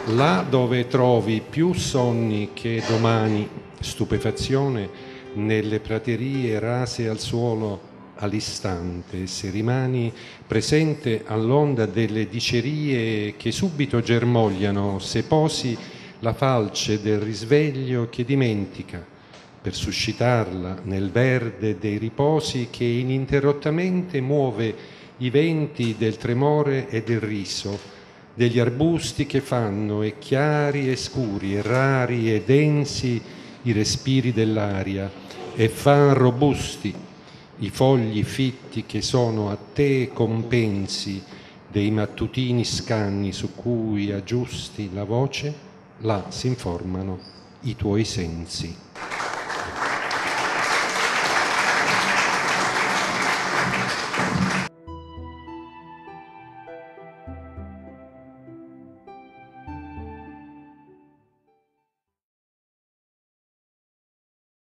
Là dove trovi più sonni che domani, stupefazione, nelle praterie rase al suolo all'istante, se rimani presente all'onda delle dicerie che subito germogliano, se posi la falce del risveglio che dimentica, per suscitarla nel verde dei riposi che ininterrottamente muove i venti del tremore e del riso, degli arbusti che fanno e chiari e scuri e rari e densi i respiri dell'aria e fan robusti i fogli fitti che sono a te compensi dei mattutini scanni su cui aggiusti la voce, là si informano i tuoi sensi.